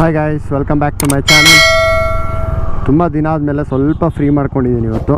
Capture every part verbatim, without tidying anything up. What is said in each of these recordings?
Hi guys, welcome back to my channel. ತುಂಬ ದಿನ ಆದಮೇಲೆ ಸ್ವಲ್ಪ ಫ್ರೀ ಮಾಡ್ಕೊಂಡಿದ್ದೀನಿ ಇವತ್ತು.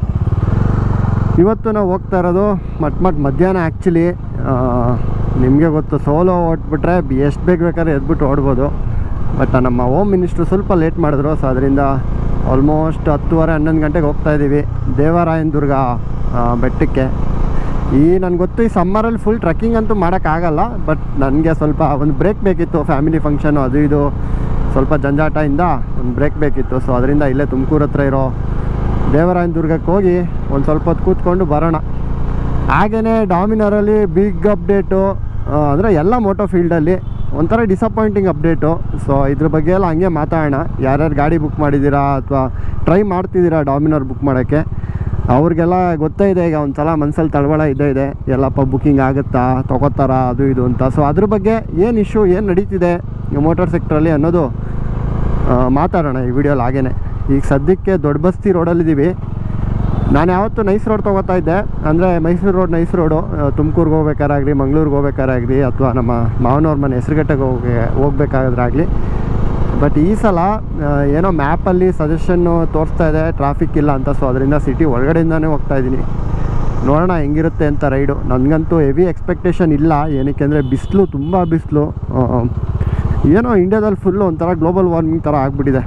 ಇವತ್ತು ನಾವು ಹೋಗ್ತಾ ಇರೋದು ಮಟ್ ಮಟ್ ಮಧ್ಯಾಹ್ನ. ಆ್ಯಕ್ಚುಲಿ ನಿಮಗೆ ಗೊತ್ತು, ಸೋಲೋ ಓಟ್ಬಿಟ್ರೆ ಎಷ್ಟು ಬೇಕು ಬೇಕಾದ್ರೆ ಎದ್ಬಿಟ್ಟು ಓಡ್ಬೋದು. ಬಟ್ ನಮ್ಮ ಹೋಮ್ ಮಿನಿಸ್ಟ್ರು ಸ್ವಲ್ಪ ಲೇಟ್ ಮಾಡಿದ್ರು. ಸೊ ಅದರಿಂದ ಆಲ್ಮೋಸ್ಟ್ ಹತ್ತುವರೆ ಹನ್ನೊಂದು ಗಂಟೆಗೆ ಹೋಗ್ತಾ ಇದ್ದೀವಿ ದೇವರಾಯನದುರ್ಗ ಬೆಟ್ಟಕ್ಕೆ. ಈ ನನಗೆ ಗೊತ್ತು, ಈ ಸಮ್ಮರಲ್ಲಿ ಫುಲ್ ಟ್ರೆಕ್ಕಿಂಗ್ ಅಂತೂ ಮಾಡೋಕ್ಕಾಗಲ್ಲ. ಬಟ್ ನನಗೆ ಸ್ವಲ್ಪ ಒಂದು ಬ್ರೇಕ್ ಬೇಕಿತ್ತು. ಫ್ಯಾಮಿಲಿ ಫಂಕ್ಷನು ಅದು ಇದು ಸ್ವಲ್ಪ ಜಂಜಾಟದಿಂದ ಒಂದು ಬ್ರೇಕ್ ಬೇಕಿತ್ತು. ಸೊ ಅದರಿಂದ ಇಲ್ಲೇ ತುಮಕೂರು ಹತ್ರ ಇರೋ ದೇವರಾಯನದುರ್ಗಕ್ಕೆ ಹೋಗಿ ಒಂದು ಸ್ವಲ್ಪ ಹೊತ್ತು ಕೂತ್ಕೊಂಡು ಬರೋಣ. ಹಾಗೆಯೇ ಡಾಮಿನರಲ್ಲಿ ಬಿಗ್ ಅಪ್ಡೇಟು ಅಂದರೆ ಎಲ್ಲ ಮೋಟೋ ಫೀಲ್ಡಲ್ಲಿ ಒಂಥರ ಡಿಸಪಾಯಿಂಟಿಂಗ್ ಅಪ್ಡೇಟು. ಸೊ ಇದ್ರ ಬಗ್ಗೆ ಎಲ್ಲ ಹಂಗೆ ಮಾತಾಡೋಣ. ಯಾರ್ಯಾರು ಗಾಡಿ ಬುಕ್ ಮಾಡಿದ್ದೀರಾ ಅಥವಾ ಟ್ರೈ ಮಾಡ್ತಿದ್ದೀರಾ ಡಾಮಿನರ್ ಬುಕ್ ಮಾಡೋಕ್ಕೆ, ಅವ್ರಿಗೆಲ್ಲ ಗೊತ್ತೇ ಇದೆ. ಈಗ ಒಂದು ಸಲ ಮನಸ್ಸಲ್ಲಿ ತಳವಳ ಇದ್ದೇ ಇದೆ, ಎಲ್ಲಪ್ಪ ಬುಕ್ಕಿಂಗ್ ಆಗುತ್ತಾ, ತೊಗೋತಾರಾ, ಅದು ಇದು ಅಂತ. ಸೊ ಅದ್ರ ಬಗ್ಗೆ ಏನು ಇಶ್ಯೂ, ಏನು ನಡೀತಿದೆ ಮೋಟಾರ್ ಸೆಕ್ಟ್ರಲ್ಲಿ ಅನ್ನೋದು ಮಾತಾಡೋಣ ಈ ವಿಡಿಯೋಲಿ. ಹಾಗೇ ಈಗ ಸದ್ಯಕ್ಕೆ ದೊಡ್ಡ ಬಸ್ತಿ ರೋಡಲ್ಲಿದ್ದೀವಿ. ನಾನು ಯಾವತ್ತೂ ನೈಸ್ ರೋಡ್ ತೊಗೋತಾ ಇದ್ದೆ, ಅಂದರೆ ಮೈಸೂರು ರೋಡ್ ನೈಸ್ ರೋಡು. ತುಮಕೂರಿಗೆ ಹೋಗ್ಬೇಕಾರಾಗಲಿ, ಮಂಗಳೂರಿಗೆ ಹೋಗ್ಬೇಕಾರಾಗಲಿ, ಅಥವಾ ನಮ್ಮ ಮಾವನವ್ರ ಮನೆ ಹೆಸರುಘಟ್ಟೆಗೆ ಹೋಗಿ ಹೋಗ್ಬೇಕಾದ್ರಾಗಲಿ. ಬಟ್ ಈ ಸಲ ಏನೋ ಮ್ಯಾಪಲ್ಲಿ ಸಜೆಷನ್ನು ತೋರಿಸ್ತಾ ಇದೆ ಟ್ರಾಫಿಕ್ ಇಲ್ಲ ಅಂತ. ಸೊ ಅದರಿಂದ ಸಿಟಿ ಒಳಗಡೆಯಿಂದನೇ ಹೋಗ್ತಾ ಇದ್ದೀನಿ. ನೋಡೋಣ ಹೆಂಗಿರುತ್ತೆ ಅಂತ ರೈಡು. ನನಗಂತೂ ಹೆವಿ ಎಕ್ಸ್ಪೆಕ್ಟೇಷನ್ ಇಲ್ಲ. ಏನಕ್ಕೆ ಅಂದರೆ ಬಿಸಿಲು, ತುಂಬ ಬಿಸಿಲು. ಏನೋ ಇಂಡಿಯಾದಲ್ಲಿ ಫುಲ್ಲು ಒಂಥರ ಗ್ಲೋಬಲ್ ವಾರ್ಮಿಂಗ್ ಥರ ಆಗಿಬಿಟ್ಟಿದೆ.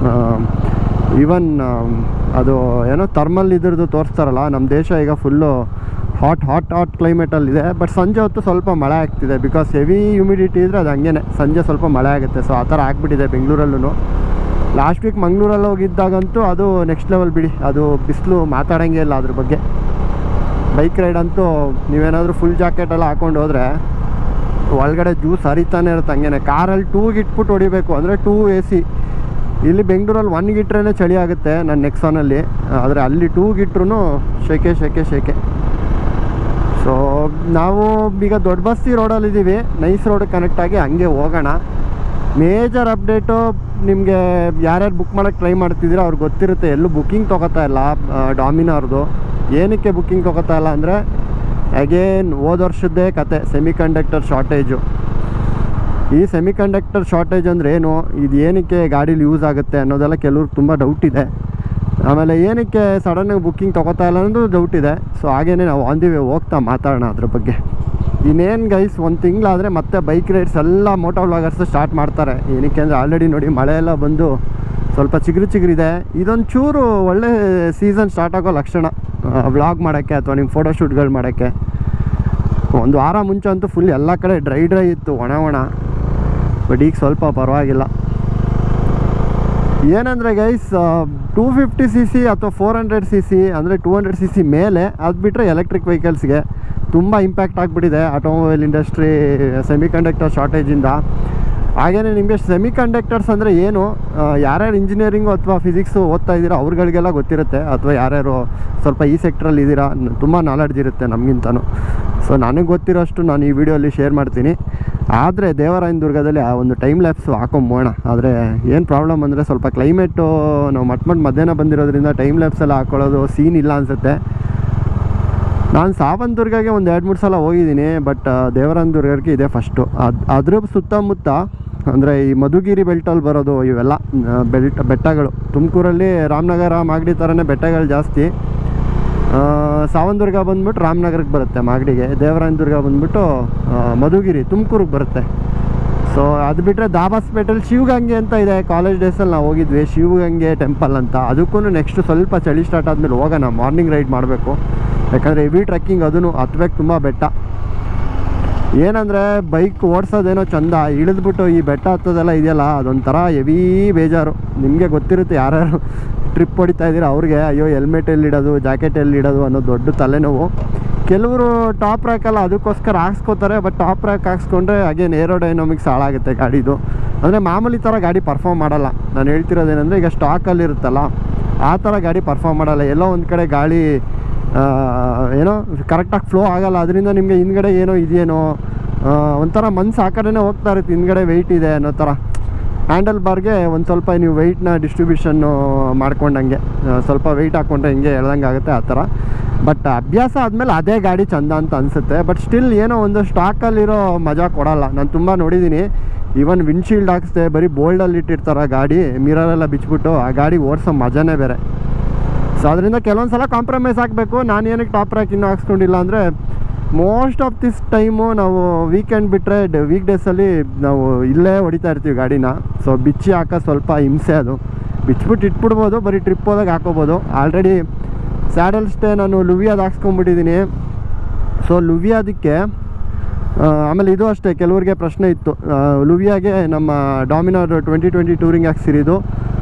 ಈವನ್ ಅದು ಏನೋ ಥರ್ಮಲ್ ಇದ್ರದ್ದು ತೋರಿಸ್ತಾರಲ್ಲ, ನಮ್ಮ ದೇಶ ಈಗ ಫುಲ್ಲು ಹಾಟ್ ಹಾಟ್ ಹಾಟ್ ಕ್ಲೈಮೇಟಲ್ಲಿದೆ. ಬಟ್ ಸಂಜೆ ಹೊತ್ತು ಸ್ವಲ್ಪ ಮಳೆ ಆಗ್ತಿದೆ. ಬಿಕಾಸ್ ಹೆವಿ ಹ್ಯುಮಿಡಿಟಿ ಇದ್ದರೆ ಅದು ಹಂಗೇ ಸಂಜೆ ಸ್ವಲ್ಪ ಮಳೆ ಆಗುತ್ತೆ. ಸೊ ಆ ಥರ ಆಗಿಬಿಟ್ಟಿದೆ ಬೆಂಗಳೂರಲ್ಲೂ. ಲಾಸ್ಟ್ ವೀಕ್ ಮಂಗಳೂರಲ್ಲಿ ಹೋಗಿದ್ದಾಗಂತೂ ಅದು ನೆಕ್ಸ್ಟ್ ಲೆವೆಲ್ ಬಿಡಿ. ಅದು ಬಿಸಿಲು ಮಾತಾಡೋಂಗೆ ಇಲ್ಲ ಅದ್ರ ಬಗ್ಗೆ. ಬೈಕ್ ರೈಡ್ ಅಂತೂ ನೀವೇನಾದರೂ ಫುಲ್ ಜಾಕೆಟೆಲ್ಲ ಹಾಕ್ಕೊಂಡು ಹೋದರೆ ಒಳಗಡೆ ಜ್ಯೂಸ್ ಹರಿತಾನೆ ಇರುತ್ತೆ ಹಂಗೇನೆ. ಕಾರಲ್ಲಿ ಟೂಗೆ ಇಟ್ಬಿಟ್ಟು ಹೊಡಿಬೇಕು, ಅಂದರೆ ಟೂ ಎ ಸಿ. ಇಲ್ಲಿ ಬೆಂಗಳೂರಲ್ಲಿ ಒನ್ಗೆ ಇಟ್ರೇ ಚಳಿ ಆಗುತ್ತೆ ನನ್ನ ನೆಕ್ಸಾನಲ್ಲಿ. ಆದರೆ ಅಲ್ಲಿ ಟೂಗೆ ಇಟ್ರೂ ಶೆಕೆ ಶೆಕೆ ಶೆಕೆ. ಸೊ ನಾವು ಈಗ ದೊಡ್ಡ ಬಸ್ತಿ ರೋಡಲ್ಲಿದ್ದೀವಿ. ನೈಸ್ ರೋಡ್ ಕನೆಕ್ಟ್ ಆಗಿ ಹಂಗೆ ಹೋಗೋಣ. ಮೇಜರ್ ಅಪ್ಡೇಟು ನಿಮಗೆ ಯಾರ್ಯಾರು ಬುಕ್ ಮಾಡೋಕ್ಕೆ ಟ್ರೈ ಮಾಡ್ತಿದ್ದೀರೋ ಅವ್ರಿಗೆ ಗೊತ್ತಿರುತ್ತೆ. ಎಲ್ಲೂ ಬುಕ್ಕಿಂಗ್ ತೊಗೋತಾ ಇಲ್ಲ ಡಾಮಿನಾರ್ದು. ಏನಕ್ಕೆ ಬುಕ್ಕಿಂಗ್ ತೊಗೋತಾ ಇಲ್ಲ ಅಂದರೆ, ಅಗೇನ್ ಹೋದ ವರ್ಷದ್ದೇ ಕತೆ, ಸೆಮಿ ಕಂಡಕ್ಟರ್ ಶಾರ್ಟೇಜು. ಈ ಸೆಮಿ ಕಂಡಕ್ಟರ್ ಶಾರ್ಟೇಜ್ ಅಂದರೆ ಏನು, ಇದು ಏನಕ್ಕೆ ಗಾಡೀಲಿ ಯೂಸ್ ಆಗುತ್ತೆ ಅನ್ನೋದೆಲ್ಲ ಕೆಲವ್ರಿಗೆ ತುಂಬ ಡೌಟ್ ಇದೆ. ಆಮೇಲೆ ಏನಕ್ಕೆ ಸಡನ್ನಾಗಿ ಬುಕ್ಕಿಂಗ್ ತೊಗೋತಾ ಇಲ್ಲ ಅನ್ನೋದು ಡೌಟ್ ಇದೆ. ಸೊ ಹಾಗೇ ನಾವು ಆನ್ ದಿ ವೇ ಹೋಗ್ತಾ ಮಾತಾಡೋಣ ಅದ್ರ ಬಗ್ಗೆ. ಇನ್ನೇನು ಗೈಸ್, ಒಂದು ತಿಂಗಳಾದರೆ ಮತ್ತೆ ಬೈಕ್ ರೈಡ್ಸ್ ಎಲ್ಲ ಮೋಟೋ ವ್ಲಾಗರ್ಸ್ ಸ್ಟಾರ್ಟ್ ಮಾಡ್ತಾರೆ. ಏನಕ್ಕೆ ಅಂದರೆ ಆಲ್ರೆಡಿ ನೋಡಿ ಮಳೆ ಎಲ್ಲ ಬಂದು ಸ್ವಲ್ಪ ಚಿಗುರು ಚಿಗುರಿದೆ. ಇದೊಂದು ಚೂರು ಒಳ್ಳೆ ಸೀಸನ್ ಸ್ಟಾರ್ಟ್ ಆಗೋ ಲಕ್ಷಣ ವ್ಲಾಗ್ ಮಾಡೋಕ್ಕೆ ಅಥವಾ ನಿಮ್ಮ ಫೋಟೋಶೂಟ್ಗಳು ಮಾಡೋಕ್ಕೆ. ಒಂದು ವಾರ ಮುಂಚೆ ಅಂತೂ ಫುಲ್ ಎಲ್ಲ ಕಡೆ ಡ್ರೈ ಡ್ರೈ ಇತ್ತು, ಒಣ ಒಣ. ಬಟ್ ಈಗ ಸ್ವಲ್ಪ ಪರವಾಗಿಲ್ಲ. ಏನಂದರೆ guys, two fifty C C ಅಥವಾ ಫೋರ್ ಹಂಡ್ರೆಡ್ ಸಿ ಸಿ ಅಂದರೆ ಟೂ ಹಂಡ್ರೆಡ್ ಸಿ ಸಿ ಮೇಲೆ ಅದು ಬಿಟ್ಟರೆ ಎಲೆಕ್ಟ್ರಿಕ್ ವೆಹಿಕಲ್ಸ್ಗೆ ತುಂಬ ಇಂಪ್ಯಾಕ್ಟ್ ಆಗಿಬಿಟ್ಟಿದೆ ಆಟೋಮೊಬೈಲ್ ಇಂಡಸ್ಟ್ರಿ ಸೆಮಿ ಕಂಡಕ್ಟರ್ ಶಾರ್ಟೇಜಿಂದ. ಹಾಗೆಯೇ ನಿಮಗೆ ಸೆಮಿ ಕಂಡಕ್ಟರ್ಸ್ ಅಂದರೆ ಏನು, ಯಾರ್ಯಾರು ಇಂಜಿನಿಯರಿಂಗು ಅಥವಾ ಫಿಸಿಕ್ಸು ಓದ್ತಾ ಇದ್ದೀರಾ ಅವ್ರುಗಳಿಗೆಲ್ಲ ಗೊತ್ತಿರುತ್ತೆ. ಅಥವಾ ಯಾರ್ಯಾರು ಸ್ವಲ್ಪ ಈ ಸೆಕ್ಟ್ರಲ್ಲಿ ಇದ್ದೀರಾ, ತುಂಬ ನಾಲೆಡ್ಜ್ ಇರುತ್ತೆ ನಮಗಿಂತನೂ. ಸೊ ನನಗೆ ಗೊತ್ತಿರೋಷ್ಟು ನಾನು ಈ ವಿಡಿಯೋಲಿ ಶೇರ್ ಮಾಡ್ತೀನಿ. ಆದರೆ ದೇವರಾಯನದುರ್ಗದಲ್ಲಿ ಆ ಒಂದು ಟೈಮ್ ಲ್ಯಾಪ್ಸು ಹಾಕೊಂಬೋಣ. ಆದರೆ ಏನು ಪ್ರಾಬ್ಲಮ್ ಅಂದರೆ, ಸ್ವಲ್ಪ ಕ್ಲೈಮೇಟು ನಾವು ಮಟ್ ಮಟ್ ಮಧ್ಯಾಹ್ನ ಬಂದಿರೋದ್ರಿಂದ ಟೈಮ್ ಲ್ಯಾಪ್ಸ್ ಎಲ್ಲ ಹಾಕ್ಕೊಳ್ಳೋದು ಸೀನ್ ಇಲ್ಲ ಅನಿಸುತ್ತೆ. ನಾನು ಸಾವಂತದುರ್ಗಗೆ ಒಂದು ಎರಡು ಮೂರು ಸಲ ಹೋಗಿದ್ದೀನಿ. ಬಟ್ ದೇವರಾಯನದುರ್ಗಕ್ಕೆ ಇದೆ ಫಸ್ಟು. ಅದು ಅದ್ರ ಸುತ್ತಮುತ್ತ ಅಂದರೆ ಈ ಮಧುಗಿರಿ ಬೆಲ್ಟಲ್ಲಿ ಬರೋದು ಇವೆಲ್ಲ ಬೆಲ್ಟ್ ಬೆಟ್ಟಗಳು. ತುಮಕೂರಲ್ಲಿ ರಾಮನಗರ ಮಾಗಡಿ ಥರನೇ ಬೆಟ್ಟಗಳು ಜಾಸ್ತಿ. ಸಾವಂತದುರ್ಗ ಬಂದ್ಬಿಟ್ಟು ರಾಮನಗರಕ್ಕೆ ಬರುತ್ತೆ ಮಾಗಡಿಗೆ. ದೇವರಾಯನದುರ್ಗ ಬಂದ್ಬಿಟ್ಟು ಮಧುಗಿರಿ ತುಮಕೂರಿಗೆ ಬರುತ್ತೆ. ಸೊ ಅದು ಬಿಟ್ಟರೆ ದಾಬಾಸ್ಪೇಟೆಲ್ಲಿ ಶಿವಗಂಗೆ ಅಂತ ಇದೆ. ಕಾಲೇಜ್ ಡೇಸಲ್ಲಿ ನಾವು ಹೋಗಿದ್ವಿ ಶಿವಗಂಗೆ ಟೆಂಪಲ್ ಅಂತ. ಅದಕ್ಕೂ ನೆಕ್ಸ್ಟ್ ಸ್ವಲ್ಪ ಚಳಿ ಸ್ಟಾರ್ಟ್ ಆದಮೇಲೆ ಹೋಗೋಣ. ಮಾರ್ನಿಂಗ್ ರೈಡ್ ಮಾಡಬೇಕು, ಯಾಕಂದರೆ ಹೆವಿ ಟ್ರೆಕ್ಕಿಂಗ್, ಅದೂ ಹತ್ಬೇಕು ತುಂಬ ಬೆಟ್ಟ. ಏನಂದರೆ ಬೈಕ್ ಓಡಿಸೋದೇನೋ ಚಂದ, ಇಳಿದ್ಬಿಟ್ಟು ಈ ಬೆಟ್ಟ ಹತ್ತೋದೆಲ್ಲ ಇದೆಯಲ್ಲ ಅದೊಂಥರ ಹೆವಿ ಬೇಜಾರು. ನಿಮಗೆ ಗೊತ್ತಿರುತ್ತೆ ಯಾರ್ಯಾರು ಟ್ರಿಪ್ ಹೊಡಿತಾ ಇದ್ದೀರಾ ಅವ್ರಿಗೆ, ಅಯ್ಯೋ ಹೆಲ್ಮೆಟ್ ಎಲ್ಲಿಡೋದು, ಜಾಕೆಟ್ ಎಲ್ಲಿಡೋದು ಅನ್ನೋ ದೊಡ್ಡ ತಲೆನೋವು. ಕೆಲವರು ಟಾಪ್ ರ್ಯಾಕಲ್ಲ ಅದಕ್ಕೋಸ್ಕರ ಹಾಕ್ಸ್ಕೋತಾರೆ. ಬಟ್ ಟಾಪ್ ರ್ಯಾಕ್ ಹಾಕ್ಸ್ಕೊಂಡ್ರೆ ಅಗೇನ್ ಏರೋಡೈನಮಿಕ್ಸ್ ಹಾಳಾಗುತ್ತೆ ಗಾಡಿದು. ಅಂದರೆ ಮಾಮೂಲಿ ಥರ ಗಾಡಿ ಪರ್ಫಾರ್ಮ್ ಮಾಡಲ್ಲ. ನಾನು ಹೇಳ್ತಿರೋದೇನೆಂದರೆ, ಈಗ ಸ್ಟಾಕಲ್ಲಿರುತ್ತಲ್ಲ ಆ ಥರ ಗಾಡಿ ಪರ್ಫಾರ್ಮ್ ಮಾಡಲ್ಲ. ಎಲ್ಲೋ ಒಂದು ಕಡೆ ಗಾಳಿ ಏನೋ ಕರೆಕ್ಟಾಗಿ ಫ್ಲೋ ಆಗೋಲ್ಲ. ಅದರಿಂದ ನಿಮಗೆ ಹಿಂದ್ಗಡೆ ಏನೋ ಇದೆಯೇನೋ ಒಂಥರ ಮನ್ಸು ಆ ಕಡೆನೇ ಹೋಗ್ತಾ ಇರುತ್ತೆ, ಹಿಂದ್ಗಡೆ ವೆಯ್ಟ್ ಇದೆ ಅನ್ನೋ ಥರ. ಹ್ಯಾಂಡಲ್ ಬಾರ್ಗೆ ಒಂದು ಸ್ವಲ್ಪ ನೀವು ವೆಯ್ಟ್ನ ಡಿಸ್ಟ್ರಿಬ್ಯೂಷನ್ನು ಮಾಡ್ಕೊಂಡಂಗೆ ಸ್ವಲ್ಪ ವೆಯ್ಟ್ ಹಾಕ್ಕೊಂಡ್ರೆ ಹಿಂಗೆ ಎಳ್ದಂಗೆ ಆಗುತ್ತೆ ಆ ಥರ. ಬಟ್ ಅಭ್ಯಾಸ ಆದಮೇಲೆ ಅದೇ ಗಾಡಿ ಚಂದ ಅಂತ ಅನಿಸುತ್ತೆ. ಬಟ್ ಸ್ಟಿಲ್ ಏನೋ ಒಂದು ಸ್ಟಾಕಲ್ಲಿರೋ ಮಜಾ ಕೊಡೋಲ್ಲ. ನಾನು ತುಂಬ ನೋಡಿದ್ದೀನಿ ಈವನ್ ವಿಂಡ್ಶೀಲ್ಡ್ ಹಾಕ್ಸ್ದೆ ಬರೀ ಬೋಲ್ಡಲ್ಲಿ ಇಟ್ಟಿರ್ತಾರೆ ಗಾಡಿ, ಮಿರರೆಲ್ಲ ಬಿಚ್ಚಿಬಿಟ್ಟು ಆ ಗಾಡಿ ಓಡಿಸೋ ಮಜಾನೇ ಬೇರೆ. ಸೊ ಅದರಿಂದ ಕೆಲವೊಂದು ಸಲ ಕಾಂಪ್ರಮೈಸ್ ಆಗಬೇಕು. ನಾನು ಏನಕ್ಕೆ ಟಾಪ್ ರ್ಯಾಕ್ ಇನ್ನೂ ಹಾಕ್ಸ್ಕೊಂಡಿಲ್ಲ ಅಂದರೆ ಮೋಸ್ಟ್ ಆಫ್ ದಿಸ್ ಟೈಮು ನಾವು ವೀಕೆಂಡ್ ಬಿಟ್ಟರೆ ವೀಕ್ ಡೇಸಲ್ಲಿ ನಾವು ಇಲ್ಲೇ ಹೊಡಿತಾ ಇರ್ತೀವಿ ಗಾಡಿನ. ಸೊ ಬಿಚ್ಚಿ ಹಾಕೋ ಸ್ವಲ್ಪ ಹಿಂಸೆ, ಅದು ಬಿಚ್ಚಿಬಿಟ್ಟು ಇಟ್ಬಿಡ್ಬೋದು, ಬರೀ ಟ್ರಿಪ್ ಹೋದಾಗ ಹಾಕೋಬೋದು. ಆಲ್ರೆಡಿ ಸ್ಯಾಡಲ್ ಸ್ಟೇ ನಾನು ಲುವಿಯಾದ ಹಾಕ್ಸ್ಕೊಂಡ್ಬಿಟ್ಟಿದ್ದೀನಿ. ಸೊ ಲುವಿಯಾದಕ್ಕೆ ಆಮೇಲೆ ಇದು ಅಷ್ಟೇ, ಕೆಲವರಿಗೆ ಪ್ರಶ್ನೆ ಇತ್ತು ಲುವಿಯಾಗೆ ನಮ್ಮ ಡಾಮಿನಾರ್ ಟ್ವೆಂಟಿ ಟ್ವೆಂಟಿ ಟೂರಿಂಗ್ ಆ್ಯಕ್ಸ್ ಸಿರಿದು